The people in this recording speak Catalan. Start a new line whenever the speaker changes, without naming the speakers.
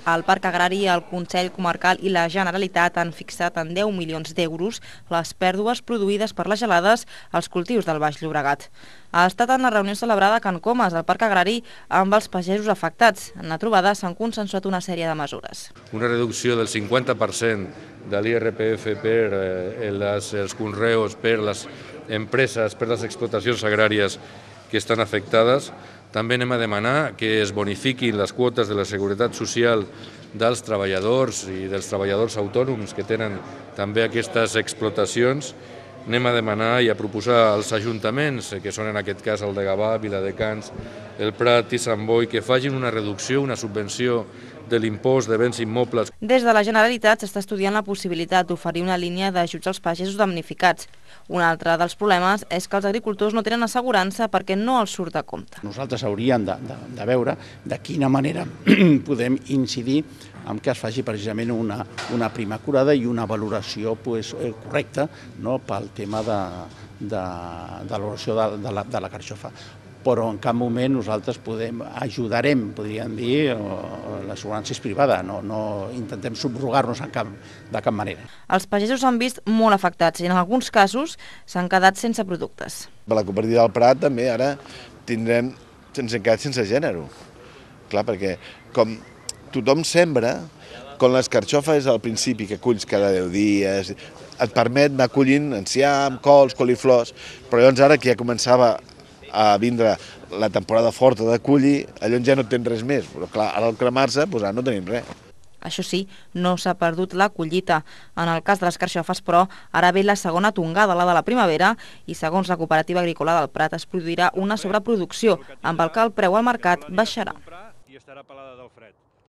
El Parc Agrari, el Consell Comarcal i la Generalitat han fixat en 10 milions d'euros les pèrdues produïdes per les gelades als cultius del Baix Llobregat. Ha estat en la reunió celebrada a Can Comas, al Parc Agrari, amb els pagesos afectats. En la trobada s'han consensuat una sèrie de mesures.
Una reducció del 50% de l'IRPF per els conreus, per les empreses, per les explotacions agràries que estan afectades. També anem a demanar que es bonifiquin les quotes de la Seguretat Social dels treballadors i dels treballadors autònoms que tenen també aquestes explotacions. Anem a demanar i a proposar als ajuntaments, que són en aquest cas el de Gavà, Viladecans, el Prat i Sant Boi, que facin una reducció, una subvenció de l'impost de béns immobles.
Des de la Generalitat s'està estudiant la possibilitat d'oferir una línia d'ajuts als pagesos damnificats. Un altre dels problemes és que els agricultors no tenen assegurança perquè no els surt a compte.
Nosaltres hauríem de veure de quina manera podem incidir en què es faci precisament una prima acurada i una valoració correcta pel tema de l'avaluació de la carxofa. Però en cap moment nosaltres ajudarem, podríem dir, l'assegurança és privada, no intentem subrogar-nos de cap manera.
Els pagesos s'han vist molt afectats i en alguns casos s'han quedat sense productes.
Per la cooperativa del Prat també ara ens hem quedat sense gènere. Clar, perquè com tothom sembra, quan l'escarxofa és al principi que culls cada 10 dies, et permet anar collint enciam, cols, coliflors, però llavors ara que ja començava a vindre la temporada forta de collir, llavors ja no tens res més, però clar, ara al cremar-se ara no tenim res.
Això sí, no s'ha perdut la collita. En el cas de les carxofes, però, ara ve la segona tongada, la de la primavera, i segons la cooperativa agrícola del Prat es produirà una sobreproducció, amb el que el preu al mercat baixarà.
I estarà pelada del fred.